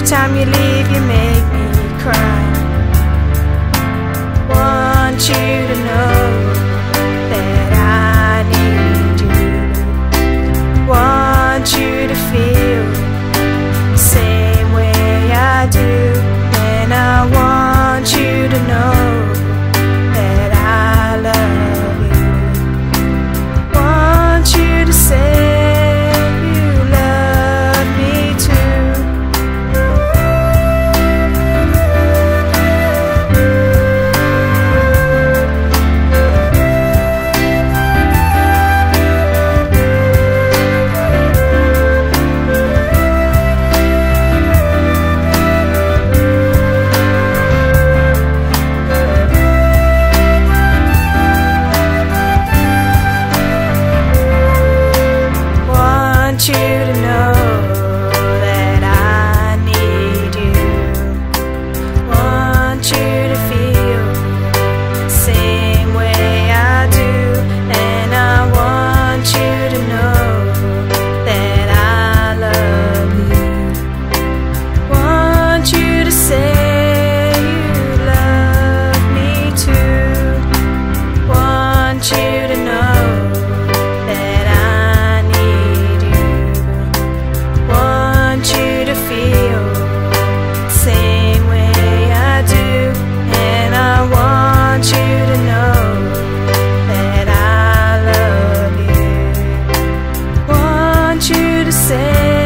time you leave, you make me cry. Want you to know that I need you. Want you to feel the same way I do. And I want you to know that I love you. Want you to say you to know that I need you. Want you to feel the same way I do. And I want you to know that I love you. Want you to say you love me too. Want you to know say